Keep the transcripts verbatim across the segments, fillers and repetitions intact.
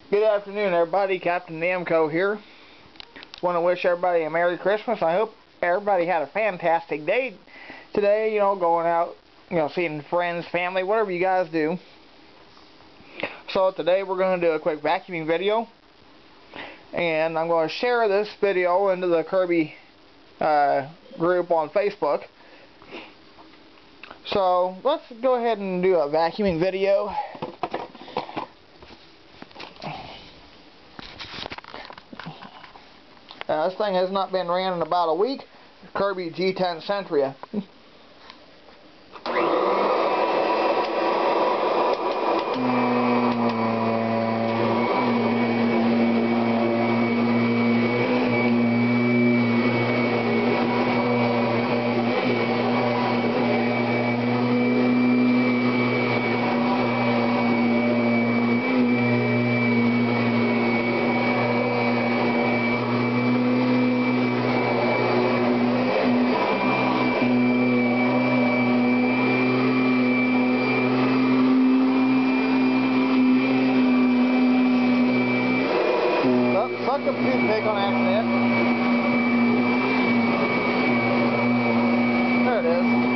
Good afternoon, everybody. Captain Namco here. Want to wish everybody a Merry Christmas. I hope everybody had a fantastic day today, you know, going out, you know, seeing friends, family, whatever you guys do. So today we're going to do a quick vacuuming video. And I'm going to share this video into the Kirby uh, group on Facebook. So let's go ahead and do a vacuuming video. Uh, this thing has not been ran in about a week. Kirby G ten Sentria. Suck a toothpick on accident. There it is.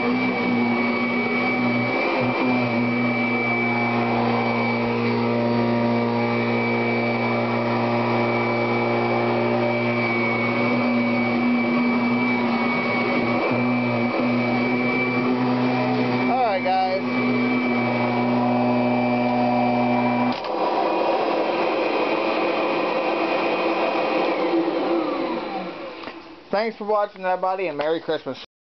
Alright, guys. Thanks for watching, everybody, and Merry Christmas.